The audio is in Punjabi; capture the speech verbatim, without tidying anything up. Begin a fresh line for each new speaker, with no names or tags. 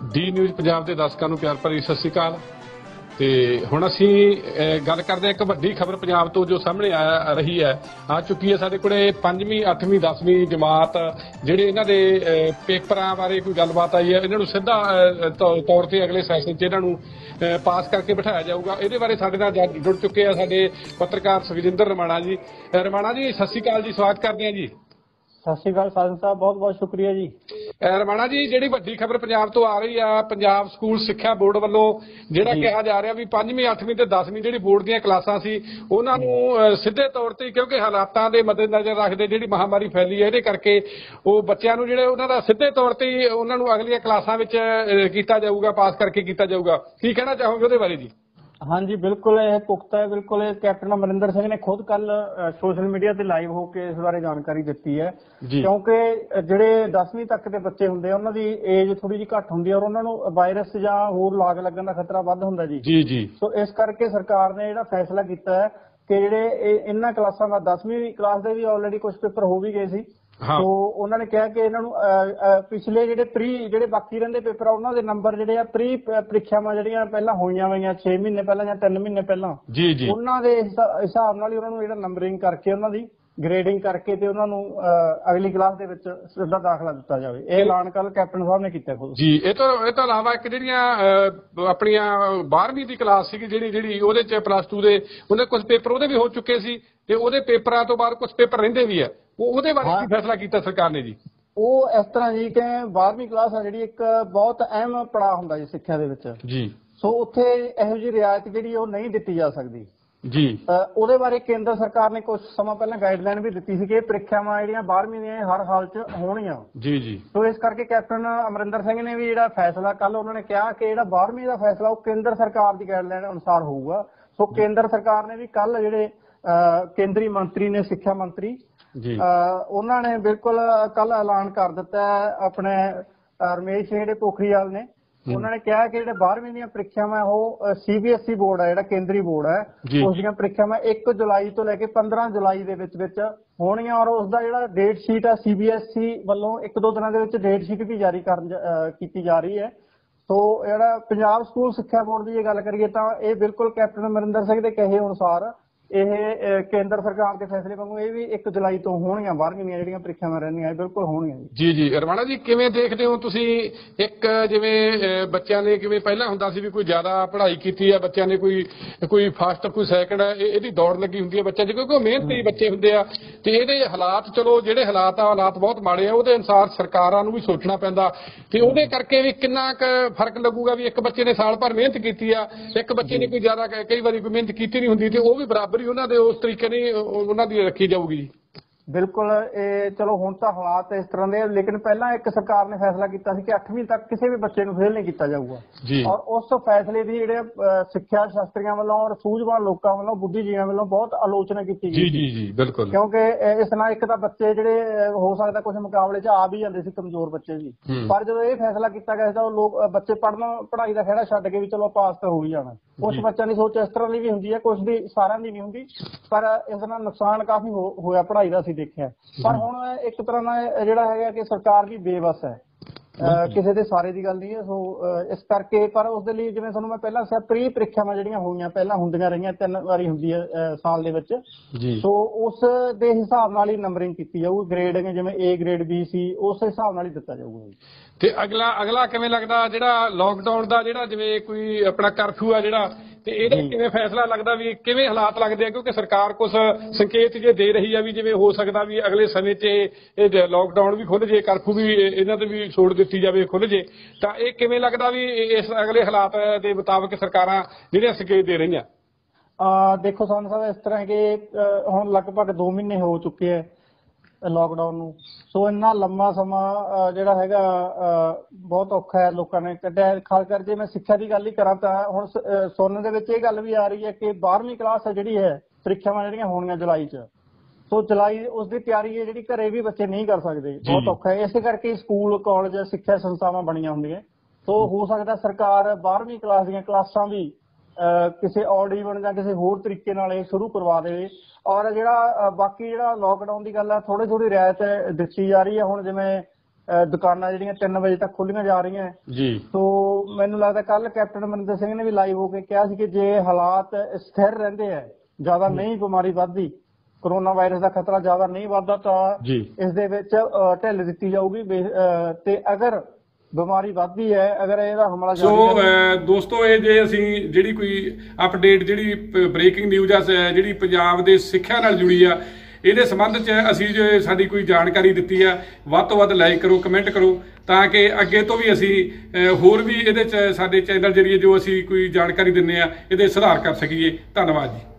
ਡੀ ਨਿਊਜ਼ ਪੰਜਾਬ ਦੇ ਦਰਸ਼ਕਾਂ ਨੂੰ ਪਿਆਰ ਭਰੀ ਸਤਿ ਸ਼੍ਰੀ ਅਕਾਲ। ਤੇ ਹੁਣ ਅਸੀਂ ਗੱਲ ਕਰਦੇ ਹਾਂ ਇੱਕ ਵੱਡੀ ਖਬਰ ਪੰਜਾਬ ਤੋਂ ਜੋ ਸਾਹਮਣੇ ਆ ਰਹੀ ਹੈ ਆ ਚੁੱਕੀ ਹੈ ਸਾਡੇ ਕੋਲੇ ਪੰਜਵੀਂ ਅੱਠਵੀਂ ਦਸਵੀਂ ਜਮਾਤ ਜਿਹੜੇ ਇਹਨਾਂ ਦੇ ਪੇਪਰਾਂ ਬਾਰੇ ਕੋਈ ਗੱਲਬਾਤ ਆਈ ਹੈ। ਇਹਨਾਂ ਨੂੰ ਸਿੱਧਾ ਤੌਰ ਤੇ ਅਗਲੇ ਸੈਸ਼ਨ 'ਚ ਇਹਨਾਂ ਨੂੰ ਪਾਸ ਕਰਕੇ ਬਿਠਾਇਆ ਜਾਊਗਾ। ਇਹਦੇ ਬਾਰੇ ਸਾਡੇ ਨਾਲ ਜੁੜ ਚੁੱਕੇ ਆ ਸਾਡੇ ਪੱਤਰਕਾਰ ਸੁਖਜਿੰਦਰ ਰਮਾਣਾ ਜੀ। ਰਮਾਣਾ ਜੀ ਸਤਿ ਸ਼੍ਰੀ ਅਕਾਲ ਜੀ, ਸਵਾਗਤ ਕਰਦੇ ਹਾਂ ਜੀ।
ਸਤਿ ਸ਼੍ਰੀ ਅਕਾਲ ਸਾਜਨ ਸਾਹਿਬ, ਬਹੁਤ ਬਹੁਤ ਸ਼ੁਕਰੀਆ ਜੀ।
ਰਮਾਣਾ ਜੀ, ਜਿਹੜੀ ਵੱਡੀ ਖਬਰ ਪੰਜਾਬ ਤੋਂ ਆ ਰਹੀ ਆ, ਪੰਜਾਬ ਸਕੂਲ ਸਿੱਖਿਆ ਬੋਰਡ ਵੱਲੋਂ ਜਿਹੜਾ ਕਿਹਾ ਜਾ ਰਿਹਾ ਵੀ ਪੰਜਵੀਂ ਅੱਠਵੀਂ ਤੇ ਦਸਵੀਂ ਜਿਹੜੀ ਬੋਰਡ ਦੀਆਂ ਕਲਾਸਾਂ ਸੀ ਉਹਨਾਂ ਨੂੰ ਸਿੱਧੇ ਤੌਰ ਤੇ ਕਿਉਂਕਿ ਹਾਲਾਤਾਂ ਦੇ ਮੱਦੇਨਜ਼ਰ ਰੱਖਦੇ ਜਿਹੜੀ ਮਹਾਮਾਰੀ ਫੈਲੀ ਹੈ ਇਹਦੇ ਕਰਕੇ ਉਹ ਬੱਚਿਆਂ ਨੂੰ ਜਿਹੜੇ ਉਹਨਾਂ ਦਾ ਸਿੱਧੇ ਤੌਰ ਤੇ ਉਹਨਾਂ ਨੂੰ ਅਗਲੀਆਂ ਕਲਾਸਾਂ ਵਿੱਚ ਕੀਤਾ ਜਾਊਗਾ, ਪਾਸ ਕਰਕੇ ਕੀਤਾ ਜਾਊਗਾ। ਕੀ ਕਹਿਣਾ ਚਾਹੋਗੇ ਉਹਦੇ ਬਾਰੇ ਜੀ?
ਹਾਂਜੀ ਬਿਲकुल ਇਹ ਪੁਖਤਾ ਹੈ। ਬਿਲकुल ਇਹ ਕੈਪਟਨ ਅਮਰਿੰਦਰ ਸਿੰਘ ਨੇ ਖੁਦ ਕੱਲ ਸੋਸ਼ਲ ਮੀਡੀਆ ਤੇ ਲਾਈਵ ਹੋ ਕੇ ਇਸ ਬਾਰੇ ਜਾਣਕਾਰੀ ਦਿੱਤੀ ਹੈ, ਕਿਉਂਕਿ ਜਿਹੜੇ ਦਸਵੀਂ ਤੱਕ ਦੇ ਬੱਚੇ ਹੁੰਦੇ ਆ ਉਹਨਾਂ ਦੀ ਏਜ ਥੋੜੀ ਜਿਹੀ ਘੱਟ ਹੁੰਦੀ ਹੈ ਔਰ ਉਹਨਾਂ ਨੂੰ ਵਾਇਰਸ ਜਾਂ ਹੋਰ ਲਾਗ ਲੱਗਣ ਦਾ ਖਤਰਾ ਵੱਧ ਹੁੰਦਾ ਜੀ ਜੀ ਜੀ ਸੋ ਇਸ ਕਰਕੇ ਸਰਕਾਰ ਨੇ ਜਿਹੜਾ ਫੈਸਲਾ ਕੀਤਾ ਹੈ ਕਿ ਜਿਹੜੇ ਇਹਨਾਂ ਕਲਾਸਾਂ ਦਾ ਦਸਵੀਂ ਕਲਾਸ ਦੇ ਵੀ ਆਲਰੇਡੀ ਕੁਝ ਪੇਪਰ ਹੋ ਵੀ ਗਏ ਸੀ। ਸੋ ਉਹਨਾਂ ਨੇ ਕਿਹਾ ਕਿ ਇਹਨਾਂ ਨੂੰ ਪਿਛਲੇ ਜਿਹੜੇ ਪ੍ਰੀ ਜਿਹੜੇ ਬਾਕੀ ਰਹਿੰਦੇ ਪੇਪਰ ਆ ਉਹਨਾਂ ਦੇ ਨੰਬਰ ਜਿਹੜੇ ਆ ਪ੍ਰੀ ਪ੍ਰੀਖਿਆਵਾਂ ਜਿਹੜੀਆਂ ਪਹਿਲਾਂ ਹੋਈਆਂ ਹੋਈਆਂ ਛੇ ਮਹੀਨੇ ਪਹਿਲਾਂ ਜਾਂ ਤਿੰਨ ਮਹੀਨੇ ਪਹਿਲਾਂ ਜੀ ਜੀ ਉਹਨਾਂ ਦੇ ਹਿਸਾਬ ਨਾਲ ਹੀ ਉਹਨਾਂ ਨੂੰ ਜਿਹੜਾ ਨੰਬਰਿੰਗ ਕਰਕੇ ਉਹਨਾਂ ਦੀ ਗ੍ਰੇਡਿੰਗ ਕਰਕੇ ਤੇ ਉਹਨਾਂ ਨੂੰ ਅਗਲੀ ਕਲਾਸ ਦੇ ਵਿੱਚ ਸਿੱਧਾ ਦਾਖਲਾ ਦਿੱਤਾ ਜਾਵੇ। ਇਹ ਐਲਾਨ ਕੱਲ ਕੈਪਟਨ ਸਾਹਿਬ ਨੇ ਕੀਤਾ ਖੁਦ ਜੀ। ਇਹ ਤੋਂ ਇਹ ਤੋਂ ਇਲਾਵਾ ਇੱਕ ਜਿਹੜੀਆਂ
ਆਪਣੀਆਂ ਬਾਰਵੀਂ ਦੀ ਕਲਾਸ ਸੀਗੀ ਜਿਹੜੀ ਜਿਹੜੀ ਉਹਦੇ ਚ ਪਲੱਸ ਟੂ ਦੇ ਉਹਦੇ ਕੁਝ ਪੇਪਰ ਉਹਦੇ ਵੀ ਹੋ ਚੁੱਕੇ ਸੀ ਤੇ ਉਹਦੇ ਪੇਪਰਾਂ ਤੋਂ ਬਾਅਦ ਕੁਝ ਪੇਪਰ ਰਹਿੰਦੇ ਵੀ ਆ, ਉਹਦੇ ਬਾਰੇ ਕੀ ਫੈਸਲਾ ਕੀਤਾ ਸਰਕਾਰ ਨੇ ਜੀ?
ਉਹ ਇਸ ਤਰ੍ਹਾਂ ਜੀ ਕਿ ਬਾਰਵੀਂ ਕਲਾਸ ਆ ਜਿਹੜੀ ਇੱਕ ਬਹੁਤ ਅਹਿਮ ਪੜਾਅ ਹੁੰਦਾ ਜੀ ਸਿੱਖਿਆ ਦੇ ਵਿੱਚ ਜੀ। ਸੋ ਉੱਥੇ ਇਹੋ ਜਿਹੀ ਰਿਆਇਤ ਜਿਹੜੀ ਉਹ ਨਹੀਂ ਦਿੱਤੀ ਜਾ ਸਕਦੀ ਜੀ। ਉਹਦੇ ਬਾਰੇ ਕੇਂਦਰ ਸਰਕਾਰ ਨੇ ਕੁਝ ਸਮਾਂ ਪਹਿਲਾਂ ਗਾਈਡਲਾਈਨ ਵੀ ਦਿੱਤੀ ਸੀ ਕਿ ਪ੍ਰੀਖਿਆਵਾਂ ਜਿਹੜੀਆਂ ਬਾਰਵੀਂ ਦੀਆਂ ਹਰ ਹਾਲ 'ਚ ਹੋਣੀਆਂ ਜੀ ਜੀ। ਸੋ ਇਸ ਕਰਕੇ ਕੈਪਟਨ ਅਮਰਿੰਦਰ ਸਿੰਘ ਨੇ ਵੀ ਜਿਹੜਾ ਫੈਸਲਾ ਕੱਲ ਉਹਨਾਂ ਨੇ ਕਿਹਾ ਕਿ ਜਿਹੜਾ ਬਾਰਵੀਂ ਦਾ ਫੈਸਲਾ ਉਹ ਕੇਂਦਰ ਸਰਕਾਰ ਦੀ ਗਾਈਡਲਾਈਨ ਅਨੁਸਾਰ ਹੋਊਗਾ। ਸੋ ਕੇਂਦਰ ਸਰਕਾਰ ਨੇ ਵੀ ਕੱਲ ਜਿਹੜੇ ਕੇਂਦਰੀ ਮੰਤਰੀ ਨੇ ਸਿੱਖਿਆ ਮੰਤਰੀ ਜੀ ਉਹਨਾਂ ਨੇ ਬਿਲਕੁਲ ਕੱਲ ਐਲਾਨ ਕਰ ਦਿੱਤਾ ਆਪਣੇ ਰਮੇਸ਼ ਜਿਹੜੇ ਪੋਖਰੀਵਾਲ ਨੇ ਉਹਨਾਂ ਨੇ ਕਿਹਾ ਕਿ ਜਿਹੜੇ ਬਾਰਵੀਂ ਦੀਆਂ ਪ੍ਰੀਖਿਆਵਾਂ ਉਹ ਸੀਬੀਐਸਈ ਬੋਰਡ ਹੈ ਜਿਹੜਾ ਕੇਂਦਰੀ ਬੋਰਡ ਹੈ ਉਸ ਦੀਆਂ ਪ੍ਰੀਖਿਆਵਾਂ ਇੱਕ ਜੁਲਾਈ ਤੋਂ ਲੈ ਕੇ ਪੰਦਰਾਂ ਜੁਲਾਈ ਦੇ ਵਿੱਚ ਵਿੱਚ ਹੋਣੀਆਂ ਔਰ ਉਸ ਦਾ ਜਿਹੜਾ ਡੇਟ ਸ਼ੀਟ ਹੈ ਸੀਬੀਐਸਈ ਵੱਲੋਂ ਇੱਕ ਦੋ ਦਿਨਾਂ ਦੇ ਵਿੱਚ ਡੇਟ ਸ਼ੀਟ ਵੀ ਜਾਰੀ ਕਰਨ ਕੀਤੀ ਜਾ ਰਹੀ ਹੈ। ਸੋ ਜਿਹੜਾ ਪੰਜਾਬ ਸਕੂਲ ਸਿੱਖਿਆ ਬੋਰਡ ਦੀ ਜੇ ਗੱਲ ਕਰੀਏ ਤਾਂ ਇਹ ਬਿਲਕੁਲ ਕੈਪਟਨ ਅਮਰਿੰਦਰ ਸਿੰਘ ਦੇ ਕਹੇ ਅਨੁਸਾਰ ਇਹ ਕੇਂਦਰ ਸਰਕਾਰ ਦੇ ਫੈਸਲੇ ਵਾਂਗੂ ਇਹ ਵੀ ਇੱਕ ਜੁਲਾਈ ਤੋਂ ਹੋਣਗੀਆਂ ਬਾਰਵੀਂ ਦੀਆਂ ਜਿਹੜੀਆਂ ਪ੍ਰੀਖਿਆਵਾਂ ਰਹਿੰਦੀਆਂ ਬਿਲਕੁਲ ਹੋਣਗੀਆਂ ਜੀ ਜੀ।
ਰਮਾਣਾ ਜੀ ਕਿਵੇਂ ਦੇਖਦੇ ਹੋ ਤੁਸੀਂ ਇੱਕ ਜਿਵੇਂ ਬੱਚਿਆਂ ਨੇ ਕਿਵੇਂ ਪਹਿਲਾਂ ਹੁੰਦਾ ਸੀ ਵੀ ਕੋਈ ਜ਼ਿਆਦਾ ਪੜ੍ਹਾਈ ਕੀਤੀ ਹੈ ਬੱਚਿਆਂ ਨੇ ਕੋਈ ਕੋਈ ਫਸਟ ਕੋਈ ਸੈਕਿੰਡ ਇਹਦੀ ਦੌੜ ਲੱਗੀ ਹੁੰਦੀ ਹੈ ਬੱਚਿਆਂ 'ਚ ਕਿਉਂਕਿ ਉਹ ਮਿਹਨਤੀ ਬੱਚੇ ਹੁੰਦੇ ਆ ਤੇ ਇਹਦੇ ਹਾਲਾਤ ਚਲੋ ਜਿਹੜੇ ਹਾਲਾਤ ਆ ਹਾਲਾਤ ਬਹੁਤ ਮਾੜੇ ਆ ਉਹਦੇ ਅਨੁਸਾਰ ਸਰਕਾਰਾਂ ਨੂੰ ਵੀ ਸੋਚਣਾ ਪੈਂਦਾ ਤੇ ਉਹਦੇ ਕਰਕੇ ਵੀ ਕਿੰਨਾ ਕੁ ਫਰਕ ਲੱਗੂਗਾ ਵੀ ਇੱਕ ਬੱਚੇ ਨੇ ਸਾਲ ਭਰ ਮਿਹਨਤ ਕੀਤੀ ਆ ਇੱਕ ਬੱਚੇ ਨੇ ਕੋਈ ਜ਼ਿਆਦਾ ਕਈ ਵਾਰੀ ਕੋਈ ਮਿਹਨਤ ਕੀਤੀ ਨਹੀਂ ਹੁੰਦੀ ਤੇ ਉਹ ਵੀ ਬਰਾਬਰ ਉਹਨਾਂ ਦੇ ਉਸ ਤਰੀਕੇ ਨਹੀਂ ਉਹਨਾਂ ਦੀ ਰੱਖੀ ਜਾਊਗੀ।
ਬਿਲਕੁਲ ਇਹ ਚਲੋ ਹੁਣ ਤਾਂ ਹਾਲਾਤ ਇਸ ਤਰ੍ਹਾਂ ਦੇ ਲੇਕਿਨ ਪਹਿਲਾਂ ਇੱਕ ਸਰਕਾਰ ਨੇ ਫੈਸਲਾ ਕੀਤਾ ਸੀ ਕਿ ਅੱਠਵੀਂ ਤੱਕ ਕਿਸੇ ਵੀ ਬੱਚੇ ਨੂੰ ਫੇਲ ਨਹੀਂ ਕੀਤਾ ਜਾਊਗਾ ਔਰ ਉਸ ਫੈਸਲੇ ਦੀ ਜਿਹੜੇ ਸਿੱਖਿਆ ਸ਼ਾਸਤਰੀਆਂ ਵੱਲੋਂ ਔਰ ਸੂਝਵਾਨ ਲੋਕਾਂ ਵੱਲੋਂ ਬੁੱਧੀਜੀਵੀਆਂ ਵੱਲੋਂ ਬਹੁਤ ਆਲੋਚਨਾ ਕੀਤੀ ਗਈ ਜੀ ਜੀ ਬਿਲਕੁਲ ਕਿਉਂਕਿ ਇਸ ਨਾਲ ਇੱਕ ਤਾਂ ਬੱਚੇ ਜਿਹੜੇ ਹੋ ਸਕਦਾ ਕੁਝ ਮੁਕਾਬਲੇ 'ਚ ਆ ਵੀ ਜਾਂਦੇ ਸੀ ਕਮਜ਼ੋਰ ਬੱਚੇ ਵੀ ਪਰ ਜਦੋਂ ਇਹ ਫੈਸਲਾ ਕੀਤਾ ਗਿਆ ਤਾਂ ਉਹ ਲੋਕ ਬੱਚੇ ਪੜ੍ਹਨ ਪੜ੍ਹਾਈ ਦਾ ਖਹਿੜਾ ਛੱਡ ਕੇ ਵੀ ਚਲੋ ਪਾਸ ਤਾਂ ਹੋ ਹੀ ਜਾਣਾ। ਕੁਝ ਬੱਚਿਆਂ ਦੀ ਸੋਚ ਇਸ ਤਰ੍ਹਾਂ ਦੀ ਵੀ ਹੁੰਦੀ ਹੈ, ਕੁਝ ਦੀ ਸਾਰਿਆਂ ਦੀ ਨਹੀਂ ਹੁੰਦੀ ਪਰ ਇਸ ਨਾਲ ਨੁਕਸਾਨ ਕਾਫੀ ਹੋਇਆ ਪੜ੍ਹਾਈ ਦਾ ਅਸੀਂ ਦੇਖਿਆ। ਪਰ ਹੁਣ ਇੱਕ ਤਰ੍ਹਾਂ ਦਾ ਜਿਹੜਾ ਹੈਗਾ ਕਿ ਸਰਕਾਰ ਵੀ ਬੇਵਸ ਹੈ, ਕਿਸੇ ਦੇ ਸਾਰੇ ਦੀ ਗੱਲ ਨਹੀਂ ਹੈ। ਸੋ ਇਸ ਕਰਕੇ ਪਰ ਉਸਦੇ ਲਈ ਜਿਵੇਂ ਤੁਹਾਨੂੰ ਮੈਂ ਪਹਿਲਾਂ ਦੱਸਿਆ ਪ੍ਰੀ ਪ੍ਰੀਖਿਆਵਾਂ ਜਿਹੜੀਆਂ ਹੋਈਆਂ ਪਹਿਲਾਂ ਹੁੰਦੀਆਂ ਰਹੀਆਂ ਤਿੰਨ ਵਾਰੀ ਹੁੰਦੀ ਹੈ ਸਾਲ ਦੇ ਵਿੱਚ ਸੋ ਉਸ ਦੇ ਹਿਸਾਬ ਨਾਲ ਹੀ ਨੰਬਰਿੰਗ ਕੀਤੀ ਜਾਊਗੀ। ਗ੍ਰੇਡਿੰਗ ਜਿਵੇਂ ਏ ਗ੍ਰੇਡ ਬੀ ਸੀ ਉਸ ਹਿਸਾਬ ਨਾਲ ਹੀ ਦਿੱਤਾ ਜਾਊਗਾ।
ਤੇ ਅਗਲਾ ਅਗਲਾ ਕਿਵੇਂ ਲੱਗਦਾ ਜਿਹੜਾ ਲੋਕਡਾਊਨ ਦਾ ਜਿਹੜਾ ਜਿਵੇਂ ਕੋਈ ਆਪਣਾ ਕਰਫਿਊ ਆ ਜਿਹੜਾ ਤੇ ਇਹਦਾ ਕਿਵੇਂ ਫੈਸਲਾ ਲੱਗਦਾ ਵੀ ਕਿਵੇਂ ਹਾਲਾਤ ਲੱਗਦੇ ਆ ਕਿਉਂਕਿ ਸਰਕਾਰ ਕੁਝ ਸੰਕੇਤ ਜੇ ਦੇ ਰਹੀ ਆ ਵੀ ਜਿਵੇਂ ਹੋ ਸਕਦਾ ਵੀ ਅਗਲੇ ਸਮੇਂ 'ਚ ਇਹ ਲੋਕਡਾਊਨ ਵੀ ਖੁੱਲ ਜੇ ਕਰਫਿਊ ਵੀ ਇਹਨਾਂ ਤੇ ਵੀ ਛੋੜ ਦਿੱਤੀ ਜਾਵੇ ਖੁੱਲ ਜੇ ਤਾਂ ਇਹ ਕਿਵੇਂ ਲੱਗਦਾ ਵੀ ਇਸ ਅਗਲੇ ਹਾਲਾਤ ਦੇ ਮੁਤਾਬਕ ਸਰਕਾਰਾਂ ਜਿਹੜੀਆਂ ਸੰਕੇਤ ਦੇ ਰਹੀਆਂ?
ਦੇਖੋ ਸਾਨੂੰ ਸਾਹਿਬ ਇਸ ਤਰ੍ਹਾਂ ਕਿ ਹੁਣ ਲਗਭਗ ਦੋ ਮਹੀਨੇ ਹੋ ਚੁੱਕੇ ਹੈ ਲਾਕਡਾਊਨ ਨੂੰ। ਸੋ ਇੰਨਾ ਲੰਮਾ ਸਮਾਂ ਜਿਹੜਾ ਹੈਗਾ ਬਹੁਤ ਔਖਾ ਹੈ ਲੋਕਾਂ ਨੇ ਕੱਢਿਆ। ਖਾਸ ਕਰ ਜੇ ਮੈਂ ਸਿੱਖਿਆ ਦੀ ਗੱਲ ਹੀ ਕਰਾਂ ਤਾਂ ਹੁਣ ਸੁਣਨ ਦੇ ਵਿੱਚ ਇਹ ਗੱਲ ਵੀ ਆ ਰਹੀ ਹੈ ਕਿ ਬਾਰਵੀਂ ਕਲਾਸ ਹੈ ਜਿਹੜੀ ਹੈ ਪ੍ਰੀਖਿਆਵਾਂ ਜਿਹੜੀਆਂ ਹੋਣੀਆਂ ਜੁਲਾਈ 'ਚ ਸੋ ਜੁਲਾਈ ਉਸ ਦੀ ਤਿਆਰੀ ਹੈ ਜਿਹੜੀ ਘਰੇ ਵੀ ਬੱਚੇ ਨਹੀਂ ਕਰ ਸਕਦੇ, ਬਹੁਤ ਔਖਾ ਹੈ। ਇਸੇ ਕਰਕੇ ਸਕੂਲ ਕਾਲਜ ਸਿੱਖਿਆ ਸੰਸਥਾਵਾਂ ਬਣੀਆਂ ਹੁੰਦੀਆਂ। ਸੋ ਹੋ ਸਕਦਾ ਸਰਕਾਰ ਬਾਰਵੀਂ ਕਲਾਸ ਦੀਆਂ ਕਲਾਸਾਂ ਵੀ ਕਿਸੇ ਔਡ ਈਵਨ ਜਾਂ ਕਿਸੇ ਹੋਰ ਤਰੀਕੇ ਨਾਲ ਇਹ ਸ਼ੁਰੂ ਕਰਵਾ ਦੇਵੇ ਔਰ ਜਿਹੜਾ ਬਾਕੀ ਜਿਹੜਾ ਲਾਕਡਾਊਨ ਦੀ ਗੱਲ ਹੈ ਥੋੜੀ ਥੋੜੀ ਰਿਆਇਤ ਦਿੱਤੀ ਜਾ ਰਹੀ ਹੈ। ਹੁਣ ਜਿਵੇਂ ਦੁਕਾਨਾਂ ਜਿਹੜੀਆਂ ਤਿੰਨ ਵਜੇ ਤੱਕ ਖੋਲੀਆਂ ਜਾ ਰਹੀਆਂ ਜੀ। ਸੋ ਮੈਨੂੰ ਲੱਗਦਾ ਕੱਲ ਕੈਪਟਨ ਅਮਰਿੰਦਰ ਸਿੰਘ ਨੇ ਵੀ ਲਾਈਵ ਹੋ ਕੇ ਕਿਹਾ ਸੀ ਕਿ ਜੇ ਹਾਲਾਤ ਸਥਿਰ ਰਹਿੰਦੇ ਆ, ਜ਼ਿਆਦਾ ਨਹੀਂ ਬਿਮਾਰੀ ਵੱਧਦੀ, ਕਰੋਨਾ ਵਾਇਰਸ ਦਾ ਖਤਰਾ ਜ਼ਿਆਦਾ ਨਹੀਂ ਵੱਧਦਾ, ਤਾਂ ਇਸ ਦੇ ਵਿੱਚ ਢਿੱਲ ਦਿੱਤੀ ਜਾਊਗੀ। ਤੇ ਅਗਰ ਬਿਮਾਰੀ ਵੱਧਦੀ ਹੈ, ਅਗਰ ਇਹਦਾ ਹਮਲਾ
ਸੋ ਦੋਸਤੋ, ਇਹ ਜੇ ਅਸੀਂ ਜਿਹੜੀ ਕੋਈ ਅਪਡੇਟ, ਜਿਹੜੀ ਬ੍ਰੇਕਿੰਗ ਨਿਊਜ਼ ਆ ਜਿਹੜੀ ਪੰਜਾਬ ਦੇ ਸਿੱਖਿਆ ਨਾਲ ਜੁੜੀ ਆ, ਇਹਦੇ ਸੰਬੰਧ 'ਚ ਅਸੀਂ ਜੇ ਸਾਡੀ ਕੋਈ ਜਾਣਕਾਰੀ ਦਿੱਤੀ ਆ, ਵੱਧ ਤੋਂ ਵੱਧ ਲਾਈਕ ਕਰੋ, ਕਮੈਂਟ ਕਰੋ, ਤਾਂ ਕਿ ਅੱਗੇ ਤੋਂ ਵੀ ਅਸੀਂ ਹੋਰ ਵੀ ਇਹਦੇ 'ਚ ਸਾਡੇ ਚੈਨਲ ਜਰੀਏ ਜੋ ਅਸੀਂ ਕੋਈ ਜਾਣਕਾਰੀ ਦਿੰਦੇ ਆ, ਇਹਦੇ ਸੁਧਾਰ ਕਰ ਸਕੀਏ। ਧੰਨਵਾਦ ਜੀ।